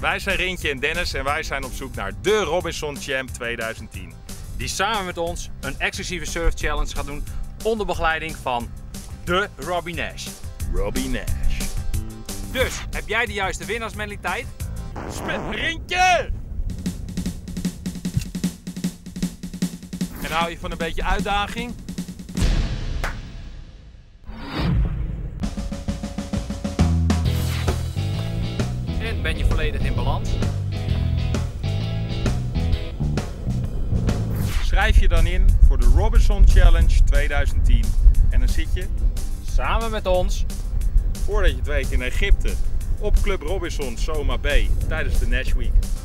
Wij zijn Rintje en Dennis en wij zijn op zoek naar de Robinson Champ 2010. Die samen met ons een exclusieve surf challenge gaat doen onder begeleiding van de Robbie Nash. Robbie Nash. Dus, heb jij de juiste winnaarsmentaliteit? Rintje! En hou je van een beetje uitdaging? En ben je volledig in balans? Schrijf je dan in voor de Robinson Challenge 2010 en dan zit je, Samen met ons voordat je het weet, in Egypte op Club Robinson Soma Bay tijdens de Nash Week.